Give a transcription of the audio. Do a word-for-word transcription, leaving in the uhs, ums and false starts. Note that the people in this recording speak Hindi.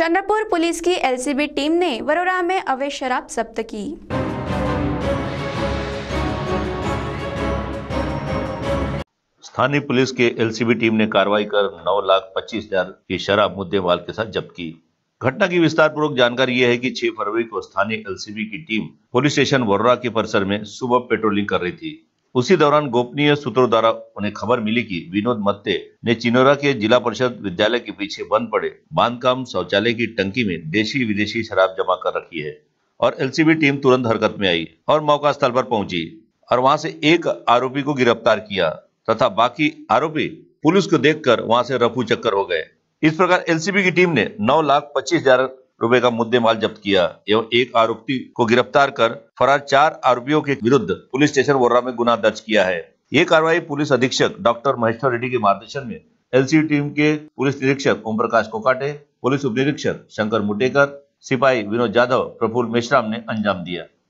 चंद्रपुर पुलिस की एलसीबी टीम ने वरोरा में अवैध शराब जब्त की। स्थानीय पुलिस के एलसीबी टीम ने कार्रवाई कर नौ लाख पच्चीस हजार की शराब मुद्देमाल के साथ जब्त की। घटना की विस्तार पूर्वक जानकारी यह है कि छह फरवरी को स्थानीय एलसीबी की टीम पुलिस स्टेशन वरोरा के परिसर में सुबह पेट्रोलिंग कर रही थी। उसी दौरान गोपनीय सूत्रों द्वारा उन्हें खबर मिली कि विनोद मत्ते ने चिनोरा के जिला परिषद विद्यालय के पीछे बंद पड़े बांधकाम शौचालय की टंकी में देशी विदेशी शराब जमा कर रखी है और एलसीबी टीम तुरंत हरकत में आई और मौका स्थल पर पहुंची और वहां से एक आरोपी को गिरफ्तार किया तथा बाकी आरोपी पुलिस को देखकर वहां से रफू चक्कर हो गए। इस प्रकार एलसीबी की टीम ने नौ लाख पच्चीस हजार रुपए का मुद्देमाल जब्त किया एवं एक आरोपी को गिरफ्तार कर फरार चार आरोपियों के विरुद्ध पुलिस स्टेशन वरोरा में गुना दर्ज किया है। ये कार्रवाई पुलिस अधीक्षक डॉक्टर महेश्वर रेड्डी के मार्गदर्शन में एलसीबी टीम के पुलिस निरीक्षक ओम प्रकाश कोकाटे, पुलिस उप निरीक्षक शंकर मुटेकर, सिपाही विनोद जाधव, प्रफुल्ल मेश्राम ने अंजाम दिया।